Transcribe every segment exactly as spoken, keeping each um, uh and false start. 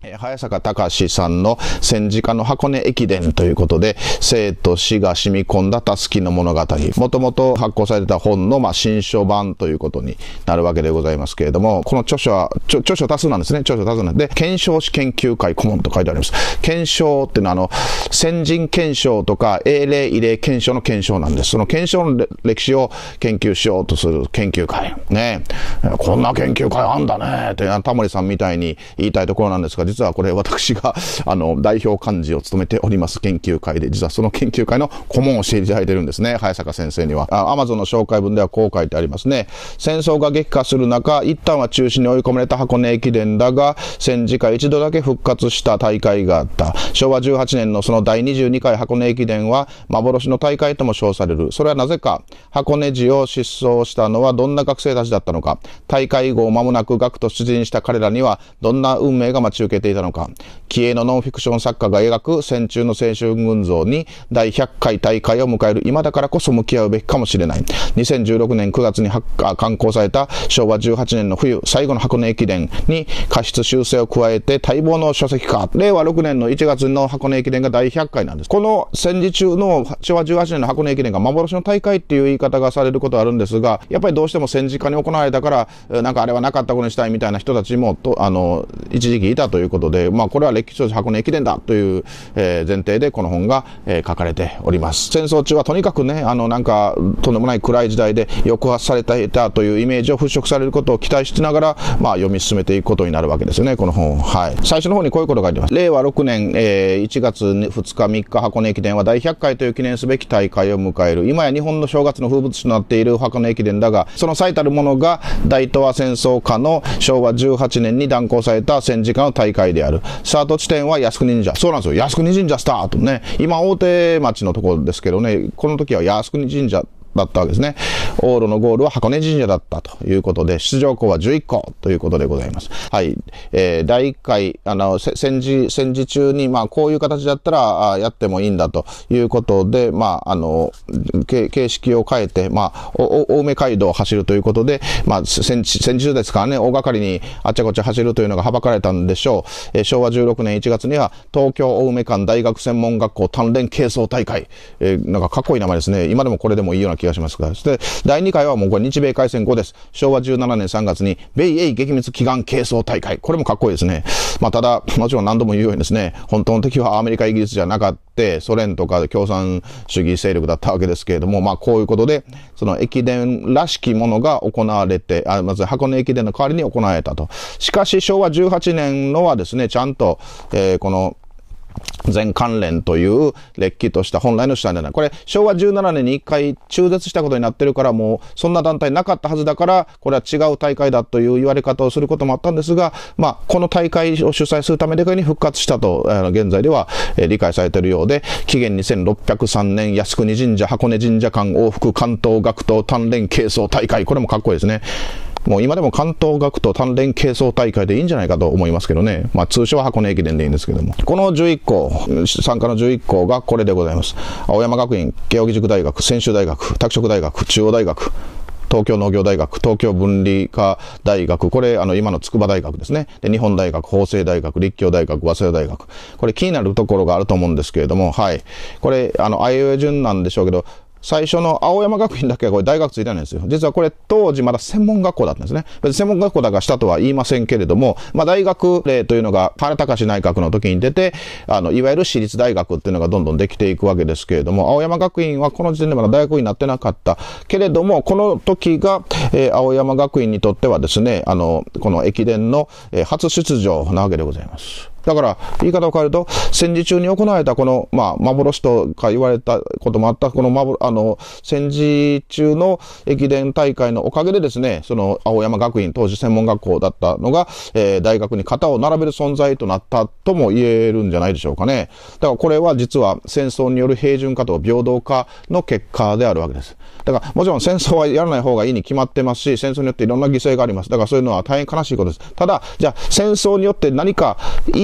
早坂隆さんの戦時下の箱根駅伝ということで、生と死が染み込んだたすきの物語。もともと発行されてた本の、まあ、新書版ということになるわけでございますけれども、この著書は、著書多数なんですね。著書多数なんで、検証史研究会顧問と書いてあります。検証っていうのは、あの、先人検証とか、英霊異霊検証の検証なんです。その検証の歴史を研究しようとする研究会。ね。こんな研究会あんだね。って、タモリさんみたいに言いたいところなんですが、実はこれ私があの代表幹事を務めております研究会で、実はその研究会の顧問をしていただいているんですね、早坂先生には。アマゾンの紹介文ではこう書いてありますね。戦争が激化する中、一旦は中止に追い込まれた箱根駅伝だが、戦時下一度だけ復活した大会があった。しょうわじゅうはちねんのそのだいにじゅうにかい箱根駅伝は幻の大会とも称される。それはなぜか、箱根路を失踪したのはどんな学生たちだったのか、大会後間もなく学徒出陣した彼らにはどんな運命が待ち受けていたのか。気鋭のノンフィクション作家が描く戦中の青春群像にだいひゃっかい大会を迎える今だからこそ向き合うべきかもしれない。にせんじゅうろくねんくがつに刊行されたしょうわじゅうはちねんの冬最後の箱根駅伝に過失修正を加えて待望の書籍化。れいわろくねんのいちがつの箱根駅伝がだいひゃっかいなんです。この戦時中のしょうわじゅうはちねんの箱根駅伝が幻の大会っていう言い方がされることはあるんですが、やっぱりどうしても戦時下に行われたからなんかあれはなかったことにしたいみたいな人たちもとあの一時期いたということで、まあこれは歴史上箱根駅伝だという、えー、前提でこの本が、えー、書かれております。戦争中はとにかくね、あのなんかとんでもない暗い時代で抑圧されていたというイメージを払拭されることを期待しながら、まあ読み進めていくことになるわけですよね、この本。はい。最初の方にこういうことが書いてます。れいわろくねん、えー、いちがつふつかみっか箱根駅伝はだいひゃっかいという記念すべき大会を迎える。今や日本の正月の風物詩となっている箱根駅伝だが、その最たるものが大東亜戦争下のしょうわじゅうはちねんに断行された戦時下の大会である。スタート地点は靖国神社。そうなんですよ。靖国神社スタートね。今大手町のところですけどね、この時は靖国神社だったわけですね。往路のゴールは箱根神社だったということで、出場校はじゅういっこということでございます。はい。えー、だいいっかい、あの、戦時、戦時中に、まあ、こういう形だったら、あやってもいいんだということで、まあ、あの、形式を変えて、まあ、お青梅街道を走るということで、まあ、戦時、戦時中ですからね、大掛かりにあっちゃこっちゃ走るというのがはばかれたんでしょう。えー、しょうわじゅうろくねんいちがつには、東京青梅間大学専門学校鍛錬軽装大会。えー、なんかかっこいい名前ですね。今でもこれでもいいような気がしますが。そして、だいにかいはもうこれ日米開戦後です。しょうわじゅうななねんさんがつに、米英撃滅祈願軽装大会。これもかっこいいですね。まあ、ただ、もちろん何度も言うようにですね、本当の敵はアメリカ、イギリスじゃなかった、ソ連とか共産主義勢力だったわけですけれども、まあ、こういうことで、その駅伝らしきものが行われて、あまず箱根駅伝の代わりに行われたと。しかし、しょうわじゅうはちねんのはですね、ちゃんと、えー、この、全関連というれっきとした本来の主体ではない。これ、しょうわじゅうななねんにいっかい中絶したことになってるから、もう、そんな団体なかったはずだから、これは違う大会だという言われ方をすることもあったんですが、まあ、この大会を主催するためだけに復活したと、あの現在では、えー、理解されているようで、紀元にせんろっぴゃくさんねん、靖国神社、箱根神社間往復関東学徒鍛錬軽装大会。これもかっこいいですね。もう今でも関東学徒鍛錬軽装大会でいいんじゃないかと思いますけどね。まあ通称は箱根駅伝でいいんですけども。このじゅういっこう、参加のじゅういっこうがこれでございます。青山学院、慶應義塾大学、専修大学、拓殖大学、中央大学、東京農業大学、東京文理科大学、これ、あの、今の筑波大学ですね。で、日本大学、法政大学、立教大学、早稲田大学。これ気になるところがあると思うんですけれども、はい。これ、あの、あいうえ順なんでしょうけど、最初の青山学院だけはこれ大学ついてないんですよ。実はこれ当時まだ専門学校だったんですね。別に専門学校だからしたとは言いませんけれども、まあ大学令というのが原敬内閣の時に出て、あの、いわゆる私立大学っていうのがどんどんできていくわけですけれども、青山学院はこの時点でまだ大学になってなかったけれども、この時が、えー、青山学院にとってはですね、あの、この駅伝の、えー、初出場なわけでございます。だから、言い方を変えると、戦時中に行われたこの、まあ、幻とか言われたこともあった、この、ま、あの、戦時中の駅伝大会のおかげでですね、その、青山学院、当時専門学校だったのが、えー、大学に肩を並べる存在となったとも言えるんじゃないでしょうかね。だから、これは実は戦争による平準化と平等化の結果であるわけです。だから、もちろん戦争はやらない方がいいに決まってますし、戦争によっていろんな犠牲があります。だから、そういうのは大変悲しいことです。ただ、じゃあ、戦争によって何かいい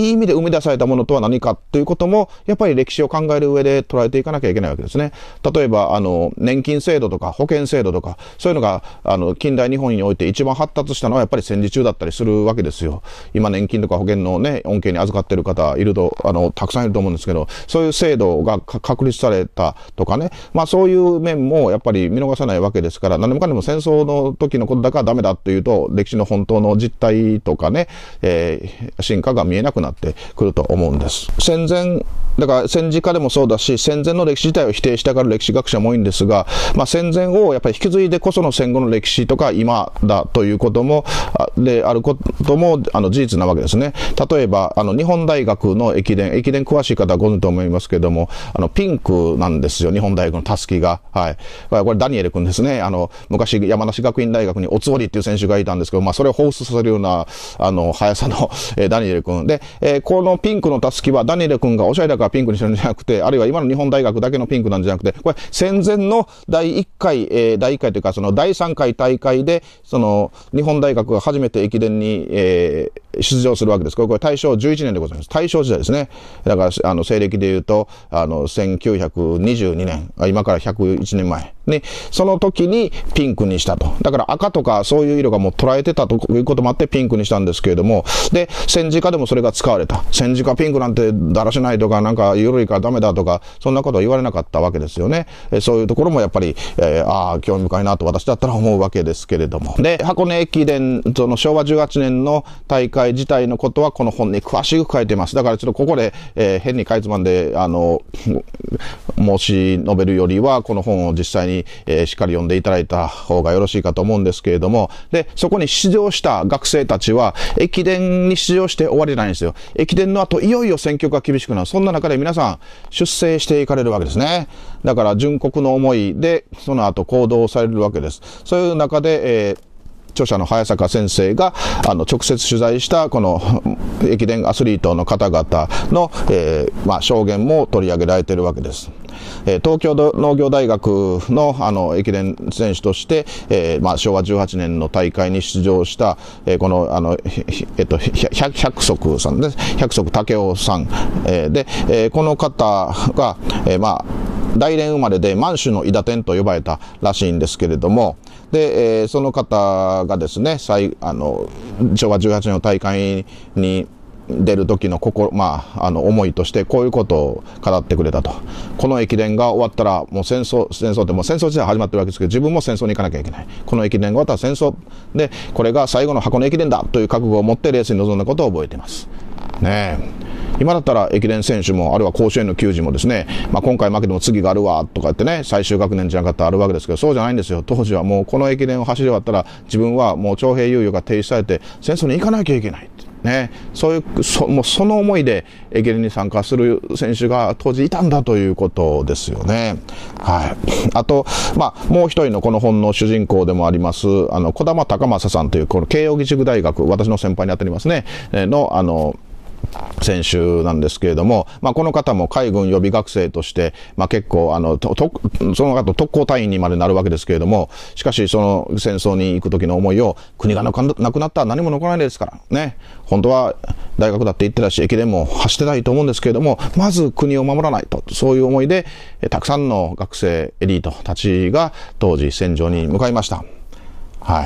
いい意味で生み出されたものとは何かということも、やっぱり歴史を考える上で捉えていかなきゃいけないわけですね。例えば、あの、年金制度とか保険制度とか、そういうのが、あの、近代日本において一番発達したのはやっぱり戦時中だったりするわけですよ。今、年金とか保険のね、恩恵に預かっている方いると、あの、たくさんいると思うんですけど、そういう制度が確立されたとかね、まあそういう面もやっぱり見逃さないわけですから、何でもかんでも戦争の時のことだからダメだというと、歴史の本当の実態とかね、えー、進化が見えなくなってくると思うんです。戦前、だから戦時下でもそうだし、戦前の歴史自体を否定したがる歴史学者も多いんですが、まあ戦前をやっぱり引き継いでこその戦後の歴史とか今だということも、であることもあの事実なわけですね。例えば、あの日本大学の駅伝、駅伝詳しい方はご存知と思いますけれども、あのピンクなんですよ、日本大学のたすきが。はい。これダニエル君ですね。あの、昔山梨学院大学におつおりっていう選手がいたんですけど、まあそれを放出させるような、あの、速さの、えー、ダニエル君。で、えー、このピンクのたすきはダニエル君がおしゃれだからピンクにしてるんじゃなくて、あるいは今の日本大学だけのピンクなんじゃなくて、これ戦前のだいいっかい、えー、だいいっかいというかそのだいさんかい大会で、その日本大学が初めて駅伝に、えー、出場するわけです。これ、これ大正じゅういちねんでございます。大正時代ですね。だから、あの、西暦で言うと、あの、せんきゅうひゃくにじゅうにねん、今からひゃくいちねんまえ。ね、その時にピンクにしたと。だから赤とかそういう色がもう捉えてたということもあってピンクにしたんですけれども、で、戦時下でもそれが使われた。戦時下ピンクなんてだらしないとか、なんか緩いからダメだとか、そんなことは言われなかったわけですよね。えそういうところもやっぱり、えー、ああ、興味深いなと私だったら思うわけですけれども。で、箱根駅伝、そのしょうわじゅうはちねんの大会自体のことはこの本に詳しく書いてます。だからちょっとここで、えー、変にかいつまんで、あの、申し述べるよりは、この本を実際にえー、しっかり読んでいただいた方がよろしいかと思うんですけれども、で、そこに出場した学生たちは、駅伝に出場して終わりじゃないんですよ。駅伝の後、いよいよ選挙が厳しくなる。そんな中で皆さん、出征していかれるわけですね。だから、純国の思いで、その後行動されるわけです。そういう中で、えー著者の早坂先生があの直接取材したこの駅伝アスリートの方々の、えーまあ、証言も取り上げられているわけです。えー、東京農業大学のあの駅伝選手として、えーまあ、しょうわじゅうはちねんの大会に出場した、えー、このあの、えっと、百足さんです。百足武雄さん、えー、で、えー、この方が、えー、まあ大連生まれで満州の伊達天と呼ばれたらしいんですけれども、で、えー、その方がですね、最あのしょうわじゅうはちねんの大会に出る時の心、まあ、あの思いとしてこういうことを語ってくれたと。この駅伝が終わったらもう戦争、戦争ってもう戦争自体始まってるわけですけど、自分も戦争に行かなきゃいけない。この駅伝が終わったら戦争で、これが最後の箱根駅伝だという覚悟を持ってレースに臨んだことを覚えています。ねえ。今だったら駅伝選手もあるいは甲子園の球児もですね、まあ、今回負けても次があるわとか言ってね、最終学年じゃなかったらあるわけですけど、そうじゃないんですよ。当時はもうこの駅伝を走り終わったら自分はもう徴兵猶予が停止されて戦争に行かなきゃいけないね、そういうそもうその思いで駅伝に参加する選手が当時いたんだということですよね。はい。あと、まあ、もう一人のこの本の主人公でもありますあの児玉高政さんというこの慶應義塾大学、私の先輩にあたりますねのあの選手なんですけれども、まあ、この方も海軍予備学生として、まあ、結構あのととその後特攻隊員にまでなるわけですけれども、しかしその戦争に行く時の思いを、国がなくなったら何も残らないですからね、本当は大学だって行ってたし駅伝も走ってないと思うんですけれども、まず国を守らないと、そういう思いでたくさんの学生エリートたちが当時戦場に向かいました。はい。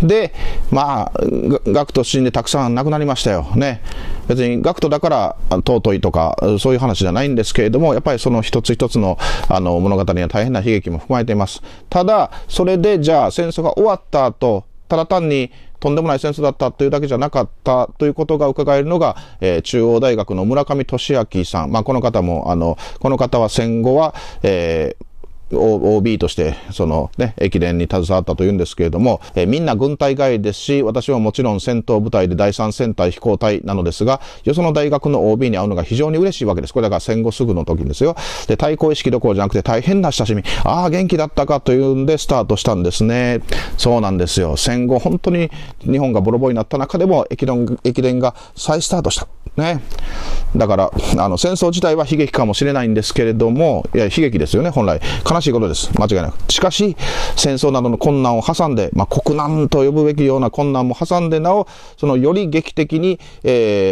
で、まあ、学徒死んでたくさん亡くなりましたよね。別に学徒だから尊いとか、そういう話じゃないんですけれども、やっぱりその一つ一つのあの物語には大変な悲劇も含まれています。ただ、それでじゃあ戦争が終わった後、ただ単にとんでもない戦争だったというだけじゃなかったということが伺えるのが、えー、中央大学の村上俊明さん。まあ、この方も、あの、この方は戦後は、えーオービー として、そのね、駅伝に携わったというんですけれども、えー、みんな軍隊帰りですし、私はもちろん戦闘部隊でだいさん戦隊飛行隊なのですが、よその大学の オービー に会うのが非常に嬉しいわけです。これだから戦後すぐの時ですよ。で、対抗意識どころじゃなくて大変な親しみ。ああ、元気だったかというんでスタートしたんですね。そうなんですよ。戦後本当に日本がボロボロになった中でも駅伝、駅伝が再スタートした。ね。だから、あの、戦争自体は悲劇かもしれないんですけれども、いや、悲劇ですよね、本来。悲しいことです。間違いなく。しかし、戦争などの困難を挟んで、まあ、国難と呼ぶべきような困難も挟んで、なお、そのより劇的に、えー、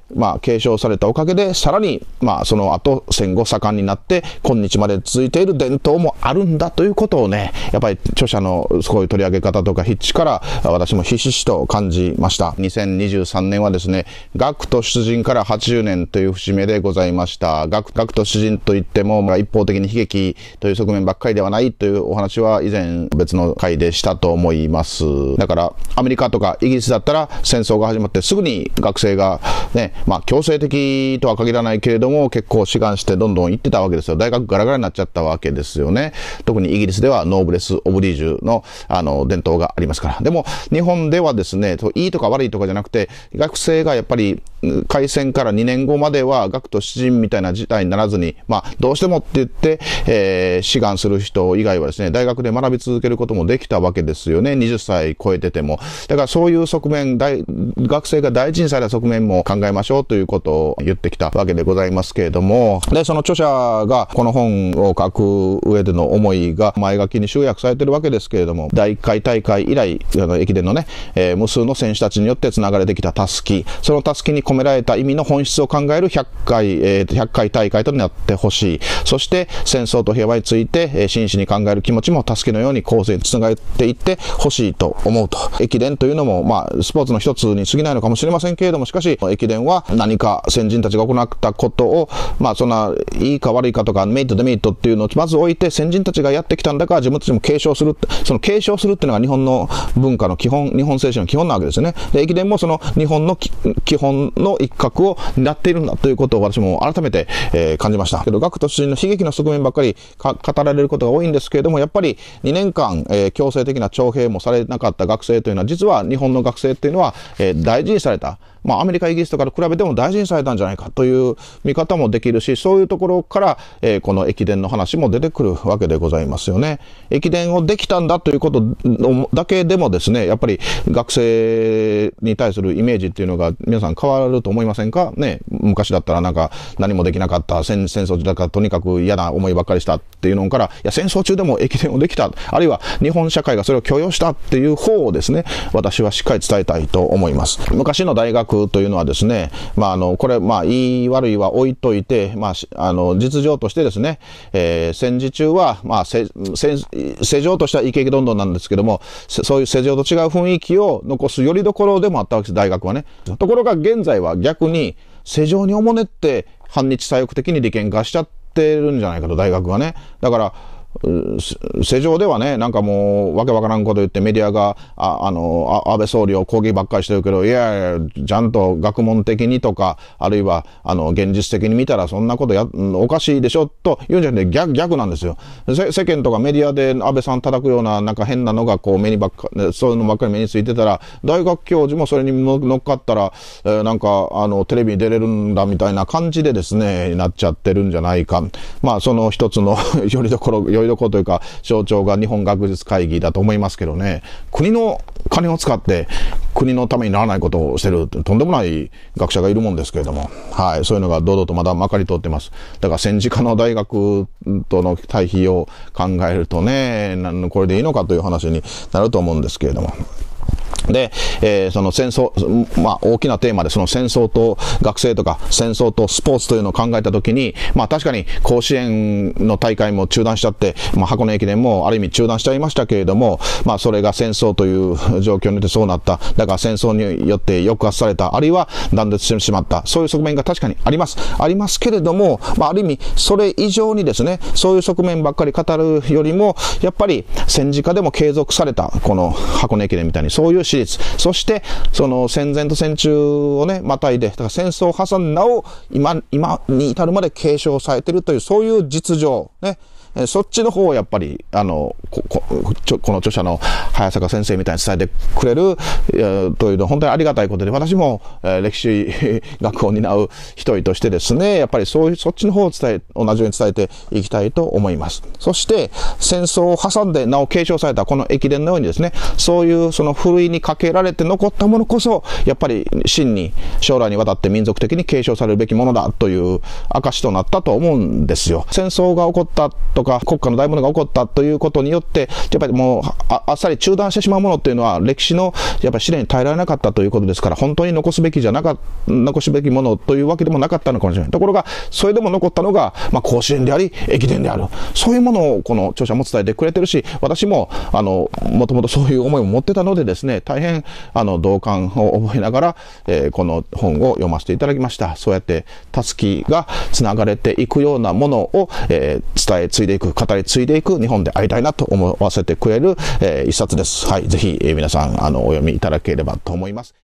まあ、継承されたおかげで、さらに、まあ、その後、戦後盛んになって、今日まで続いている伝統もあるんだということをね、やっぱり著者のそういう取り上げ方とか筆致から、私もひしひしと感じました。にせんにじゅうさんねんはですね、学徒出陣からはちじゅうねんという節目でございました。学、学徒出陣といっても、まあ、一方的に悲劇という側面ばっかりではないというお話は以前別の回でしたと思います。だから、アメリカとかイギリスだったら戦争が始まってすぐに学生がね、まあ強制的とは限らないけれども結構志願してどんどん行ってたわけですよ。大学ガラガラになっちゃったわけですよね。特にイギリスではノーブレス・オブリージュのあの伝統がありますから。でも日本ではですね、いいとか悪いとかじゃなくて、学生がやっぱり開戦からにねんごまでは学徒出陣みたいな事態にならずに、まあどうしてもって言って、えー、志願する人以外はですね、大学で学び続けることもできたわけですよね。はたち超えてても。だからそういう側面、大学生が大事にされた側面も考えましょうということを言ってきたわけでございますけれども、で、その著者がこの本を書く上での思いが前書きに集約されているわけですけれども、だいいっかい大会以来、あの駅伝のね、えー、無数の選手たちによって繋がれてきたたすき、そのたすきに込められた意味の本質を考えるひゃっかい、えー、ひゃっかい大会となってほしい。そして戦争と平和について、えー、真摯に考える気持ちもたすきのように後世に繋がっていってほしいと思うと。駅伝というのも、まあ、スポーツの一つに過ぎないのかもしれませんけれども、しかし、駅伝は何か先人たちが行ったことを、まあ、そんな、いいか悪いかとか、メリットデメリットっていうのをまず置いて、先人たちがやってきたんだから自分たちも継承する。その継承するっていうのが日本の文化の基本、日本精神の基本なわけですよね。で、駅伝もその日本の基本の一角を担っているんだということを私も改めて、えー、感じました。けど、学徒出陣の悲劇の側面ばっかり語られることが多いんですけれども、やっぱりにねんかん、えー、強制的な徴兵もされなかった学生というのは、実は日本の学生っていうのは、えー、大事にされた。まあ、アメリカ、イギリスとかと比べても大事にされたんじゃないかという見方もできるし、そういうところから、えー、この駅伝の話も出てくるわけでございますよね。駅伝をできたんだということだけでもですね、やっぱり学生に対するイメージっていうのが皆さん変わると思いませんかね。昔だったらなんか何もできなかった、戦、戦争中だからとにかく嫌な思いばっかりしたっていうのから、いや、戦争中でも駅伝をできた、あるいは日本社会がそれを許容したっていう方をですね、私はしっかり伝えたいと思います。昔の大学というのはですね、まあ、あの、これ、まあ、いい悪いは置いといて、まあ、あの、実情としてですね、えー、戦時中は、まあ、せ、せ、世情としてはイケイケどんどんなんですけども、そういう世情と違う雰囲気を残すよりどころでもあったわけです、大学はね。ところが現在は逆に、世情におもねって、反日左翼的に利権化しちゃってるんじゃないかと、大学はね。だから、世情ではね、なんかもう、わけわからんこと言ってメディアが、あ、あの、あ安倍総理を攻撃ばっかりしてるけど、いやいや、ちゃんと学問的にとか、あるいは、あの、現実的に見たらそんなことや、おかしいでしょ、と言うんじゃなくて逆、逆なんですよ。世間とかメディアで安倍さん叩くような、なんか変なのがこう目にばっか、そういうのばっかり目についてたら、大学教授もそれに乗っかったら、えー、なんか、あの、テレビに出れるんだみたいな感じでですね、なっちゃってるんじゃないか。まあ、その一つのよりどころ、よりどころというか象徴が日本学術会議だと思いますけどね、国の金を使って国のためにならないことをしてるとんでもない学者がいるもんですけれども、はい、そういうのが堂々とまだまかり通ってます。だから戦時下の大学との対比を考えるとね、これでいいのかという話になると思うんですけれども。で、えー、その戦争、まあ大きなテーマでその戦争と学生とか戦争とスポーツというのを考えたときに、まあ確かに甲子園の大会も中断しちゃって、まあ箱根駅伝もある意味中断しちゃいましたけれども、まあそれが戦争という状況によってそうなった。だから戦争によって抑圧された、あるいは断絶してしまった。そういう側面が確かにあります。ありますけれども、まあある意味それ以上にですね、そういう側面ばっかり語るよりも、やっぱり戦時下でも継続された、この箱根駅伝みたいにそういう史実、そしてその戦前と戦中をねまたいで、だから戦争を挟んでなお今今に至るまで継承されているというそういう実情ね。えそっちの方をやっぱりあの こ, こ, この著者の早坂先生みたいに伝えてくれる、えー、というのは本当にありがたいことで、私も、えー、歴史学を担う一人としてですね、やっぱりそういうそっちの方を伝え同じように伝えていきたいと思います。そして戦争を挟んでなお継承されたこの駅伝のようにですね、そういうそのふるいにかけられて残ったものこそやっぱり真に将来にわたって民族的に継承されるべきものだという証となったと思うんですよ。戦争が起こったととか国家の大問題が起こったということによって、やっぱりもう あ, あっさり中断してしまうものっていうのは歴史のやっぱり試練に耐えられなかったということですから、本当に残すべきじゃなかった残すべきものというわけでもなかったのかもしれない。ところがそれでも残ったのが、まあ、甲子園であり駅伝である、そういうものをこの著者も伝えてくれてるし、私もあのもともとそういう思いも持ってたのでですね、大変あの同感を覚えながら、えー、この本を読ませていただきました。そうやってたすきがつながれていくようなものを、えー、伝え継いでいく、語り継いでいく日本でありたいなと思わせてくれる、えー、一冊です。はい、ぜひ、えー、皆さんあのお読みいただければと思います。